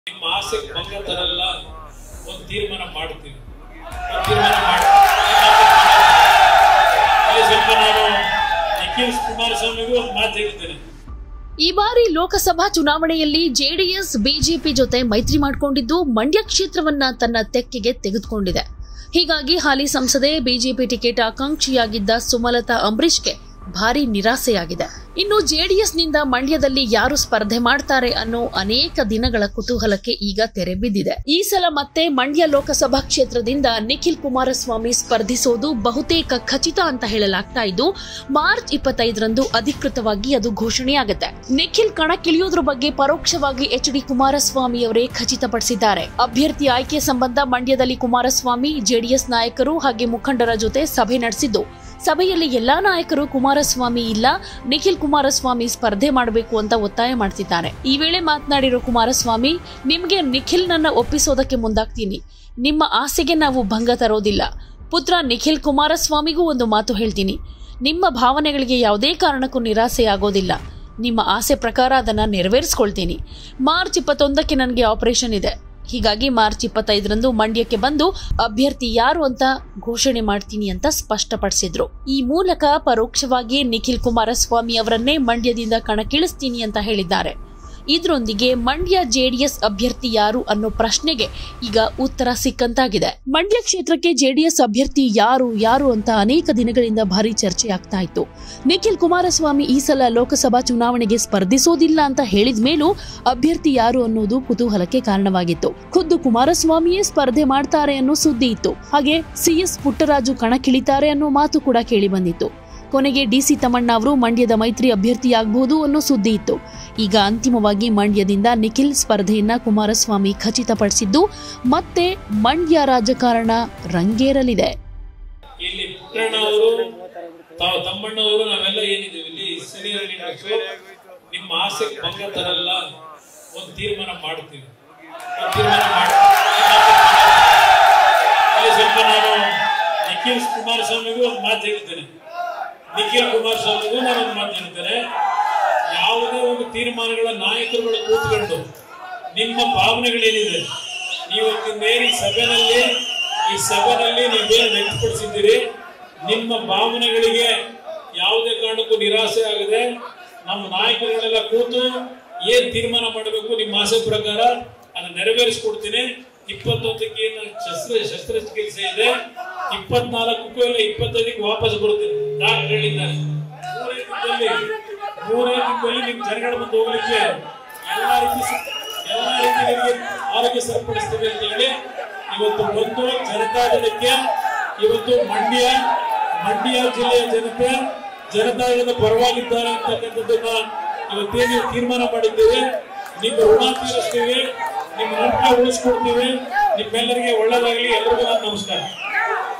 ನಿಮ್ಮ ಆಸೆ ಭಂಗ ತರಲ್ಲ, ಒಂದು ತೀರ್ಮಾನ ಮಾಡ್ತೀವಿ. ನಾನು ನಿಖಿಲ್ ಕುಮಾರಸ್ವಾಮಿಗೂ ಒಂದು ಮಾತು ಹೇಳ್ತೇನೆ. ಈ ಬಾರಿ ಲೋಕಸಭಾ ಚುನಾವಣೆಯಲ್ಲಿ ಜೆಡಿಎಸ್ ಬಿಜೆಪಿ ಜೊತೆ ಮೈತ್ರಿ ಮಾಡಿಕೊಂಡಿದ್ದು ಮಂಡ್ಯ ಕ್ಷೇತ್ರವನ್ನ ತನ್ನ ತೆಕ್ಕೆಗೆ ತೆಗೆದುಕೊಂಡಿದೆ. ಹೀಗಾಗಿ ಹಾಲಿ ಸಂಸದೆ ಬಿಜೆಪಿ ಟಿಕೆಟ್ ಆಕಾಂಕ್ಷಿಯಾಗಿದ್ದ ಸುಮಲತಾ ಅಂಬರೀಷ್ಗೆ ಭಾರಿ ನಿರಾಸೆಯಾಗಿದೆ. ಇನ್ನು ಜೆಡಿಎಸ್ನಿಂದ ಮಂಡ್ಯದಲ್ಲಿ ಯಾರು ಸ್ಪರ್ಧೆ ಮಾಡ್ತಾರೆ ಅನ್ನೋ ಅನೇಕ ದಿನಗಳ ಕುತೂಹಲಕ್ಕೆ ಈಗ ತೆರೆ ಬಿದ್ದಿದೆ. ಈ ಸಲ ಮತ್ತೆ ಮಂಡ್ಯ ಲೋಕಸಭಾ ಕ್ಷೇತ್ರದಿಂದ ನಿಖಿಲ್ ಕುಮಾರಸ್ವಾಮಿ ಸ್ಪರ್ಧಿಸೋದು ಬಹುತೇಕ ಖಚಿತ ಅಂತ ಹೇಳಲಾಗ್ತಾ ಇದ್ದು, ಮಾರ್ಚ್ 25ರಂದು ಅಧಿಕೃತವಾಗಿ ಅದು ಘೋಷಣೆಯಾಗುತ್ತೆ. ನಿಖಿಲ್ ಕಣಕ್ಕಿಳಿಯೋದ್ರ ಬಗ್ಗೆ ಪರೋಕ್ಷವಾಗಿ ಎಚ್.ಡಿ. ಕುಮಾರಸ್ವಾಮಿ ಅವರೇ ಖಚಿತಪಡಿಸಿದ್ದಾರೆ. ಅಭ್ಯರ್ಥಿ ಆಯ್ಕೆ ಸಂಬಂಧ ಮಂಡ್ಯದಲ್ಲಿ ಕುಮಾರಸ್ವಾಮಿ ಜೆಡಿಎಸ್ ನಾಯಕರು ಹಾಗೆ ಮುಖಂಡರ ಜೊತೆ ಸಭೆ ನಡೆಸಿದ್ದು, ಸಭೆಯಲ್ಲಿ ಎಲ್ಲಾ ನಾಯಕರು ಕುಮಾರಸ್ವಾಮಿ ಇಲ್ಲ, ನಿಖಿಲ್ ಕುಮಾರಸ್ವಾಮಿ ಸ್ಪರ್ಧೆ ಮಾಡಬೇಕು ಅಂತ ಒತ್ತಾಯ ಮಾಡ್ತಿದ್ದಾರೆ. ಈ ವೇಳೆ ಮಾತನಾಡಿರೋ ಕುಮಾರಸ್ವಾಮಿ, ನಿಮಗೆ ನಿಖಿಲ್ ನನ್ನ ಒಪ್ಪಿಸೋದಕ್ಕೆ ಮುಂದಾಗ್ತೀನಿ. ನಿಮ್ಮ ಆಸೆಗೆ ನಾವು ಭಂಗ ತರೋದಿಲ್ಲ. ಪುತ್ರ ನಿಖಿಲ್ ಕುಮಾರಸ್ವಾಮಿಗೂ ಒಂದು ಮಾತು ಹೇಳ್ತೀನಿ, ನಿಮ್ಮ ಭಾವನೆಗಳಿಗೆ ಯಾವುದೇ ಕಾರಣಕ್ಕೂ ನಿರಾಸೆ ಆಗೋದಿಲ್ಲ. ನಿಮ್ಮ ಆಸೆ ಪ್ರಕಾರ ಅದನ್ನ ನೆರವೇರಿಸ್ಕೊಳ್ತೀನಿ. ಮಾರ್ಚ್ 21ಕ್ಕೆ ನನಗೆ ಆಪರೇಷನ್ ಇದೆ. ಹೀಗಾಗಿ ಮಾರ್ಚ್ 25ರಂದು ಮಂಡ್ಯಕ್ಕೆ ಬಂದು ಅಭ್ಯರ್ಥಿ ಯಾರು ಅಂತ ಘೋಷಣೆ ಮಾಡ್ತೀನಿ ಅಂತ ಸ್ಪಷ್ಟಪಡಿಸಿದ್ರು. ಈ ಮೂಲಕ ಪರೋಕ್ಷವಾಗಿ ನಿಖಿಲ್ ಕುಮಾರಸ್ವಾಮಿ ಅವರನ್ನೇ ಮಂಡ್ಯದಿಂದ ಕಣಕ್ಕಿಳಿಸ್ತೀನಿ ಅಂತ ಹೇಳಿದ್ದಾರೆ. ಇದರೊಂದಿಗೆ ಮಂಡ್ಯ ಜೆಡಿಎಸ್ ಅಭ್ಯರ್ಥಿ ಯಾರು ಅನ್ನೋ ಪ್ರಶ್ನೆಗೆ ಈಗ ಉತ್ತರ ಸಿಕ್ಕಂತಾಗಿದೆ. ಮಂಡ್ಯ ಕ್ಷೇತ್ರಕ್ಕೆ ಜೆಡಿಎಸ್ ಅಭ್ಯರ್ಥಿ ಯಾರು ಅಂತ ಅನೇಕ ದಿನಗಳಿಂದ ಭಾರಿ ಚರ್ಚೆ ಆಗ್ತಾ ಇತ್ತು. ನಿಖಿಲ್ ಕುಮಾರಸ್ವಾಮಿ ಈ ಸಲ ಲೋಕಸಭಾ ಚುನಾವಣೆಗೆ ಸ್ಪರ್ಧಿಸೋದಿಲ್ಲ ಅಂತ ಹೇಳಿದ ಮೇಲೂ ಅಭ್ಯರ್ಥಿ ಯಾರು ಅನ್ನೋದು ಕುತೂಹಲಕ್ಕೆ ಕಾರಣವಾಗಿತ್ತು. ಖುದ್ದು ಕುಮಾರಸ್ವಾಮಿಯೇ ಸ್ಪರ್ಧೆ ಮಾಡ್ತಾರೆ ಅನ್ನೋ ಸುದ್ದಿ ಇತ್ತು. ಹಾಗೆ ಸಿಎಸ್ ಪುಟ್ಟರಾಜು ಕಣಕ್ಕಿಳಿತಾರೆ ಅನ್ನೋ ಮಾತು ಕೂಡ ಕೇಳಿ ಬಂದಿತ್ತು. ಕೊನೆಗೆ ಡಿಸಿ ತಮ್ಮಣ್ಣ ಅವರು ಮಂಡ್ಯದ ಮೈತ್ರಿ ಅಭ್ಯರ್ಥಿಯಾಗಬಹುದು ಅನ್ನೋ ಸುದ್ದಿ ಇತ್ತು. ಈಗ ಅಂತಿಮವಾಗಿ ಮಂಡ್ಯದಿಂದ ನಿಖಿಲ್ ಸ್ಪರ್ಧೆಯನ್ನ ಕುಮಾರಸ್ವಾಮಿ ಖಚಿತಪಡಿಸಿದ್ದು, ಮತ್ತೆ ಮಂಡ್ಯ ರಾಜಕಾರಣ ರಂಗೇರಲಿದೆ. ಇಲ್ಲಿ ಪುಟ್ಟಣ್ಣವರು, ತಮ್ಮಣ್ಣವರು, ನಾವೆಲ್ಲ ಏನಿದ್ದೀವಿ ಇಲ್ಲಿ ಸೀನಿಯರ್ ಲೀಡರ್ಸ್, ನಿಮ್ಮ ಆಸೆ ಭಂಗ ತರಲ್ಲ, ಒಂದು ತೀರ್ಮಾನ ಮಾಡ್ತೀವಿ. ನಾನು ನಿಖಿಲ್ ಕುಮಾರಸ್ವಾಮಿಗೂ ಒಂದು ಮಾತು ಹೇಳ್ತೇನೆ. ನಿಖಿಲ್ ಕುಮಾರಸ್ವಾಮಿಗೂ ನಾನೊಂದು ಮಾತು ಹೇಳ್ತೇನೆ. ಯಾವುದೇ ಒಂದು ತೀರ್ಮಾನಗಳ ನಾಯಕರುಗಳು ಕೂತ್ಕೊಂಡು ನಿಮ್ಮ ಭಾವನೆಗಳೇನಿದೆ, ನೀವತ್ತಿನ ಈ ಸಭೆಯಲ್ಲಿ ನೀವೇನು ವ್ಯಕ್ತಪಡಿಸಿದ್ದೀರಿ, ನಿಮ್ಮ ಭಾವನೆಗಳಿಗೆ ಯಾವುದೇ ಕಾರಣಕ್ಕೂ ನಿರಾಸೆ ಆಗದೆ ನಮ್ಮ ನಾಯಕರುಗಳೆಲ್ಲ ಕೂತು ಏನ್ ತೀರ್ಮಾನ ಮಾಡಬೇಕು ನಿಮ್ಮ ಆಸೆ ಪ್ರಕಾರ ಅದನ್ನ ನೆರವೇರಿಸಿಕೊಡ್ತೀನಿ. 21ಕ್ಕೆ ಶಸ್ತ್ರಚಿಕಿತ್ಸೆ ಇದೆ, 24ಕ್ಕೂ ಇಲ್ಲ 25ಕ್ಕೆ ವಾಪಸ್ ಬರುತ್ತೇನೆ. ಡಾಕ್ಟರ್ ಹೇಳಿದ್ದಾರೆ 3 ತಿಂಗಳಲ್ಲಿ ನಿಮ್ ಜನಗಳ ಮುಂದೆ ಹೋಗ್ಲಿಕ್ಕೆ ಎಲ್ಲಾ ರೀತಿ ಆರೋಗ್ಯ ಸರಿಪಡಿಸ್ತೇವೆ ಅಂತ ಹೇಳಿ ಇವತ್ತು ಒಂದು ಜನತಾದಳಕ್ಕೆ, ಇವತ್ತು ಮಂಡ್ಯ ಜಿಲ್ಲೆಯ ಜನತಾದಳದ ಪರವಾಗಿದ್ದಾರೆ ಅಂತಕ್ಕಂಥದ್ದನ್ನ ಇವತ್ತೇನು ತೀರ್ಮಾನ ಮಾಡಿದ್ದೇವೆ. ನಿಮ್ಮ ಋಣ ತೀರಿಸ್ತೀವಿ, ನಿಮ್ಮ ನಂಬಿಕೆ ಉಳಿಸ್ಕೊಡ್ತೀವಿ. ನಿಮ್ಮೆಲ್ಲರಿಗೆ ಒಳ್ಳೆಯದಾಗಲಿ. ಎಲ್ಲರಿಗೂ ನಮಸ್ಕಾರ.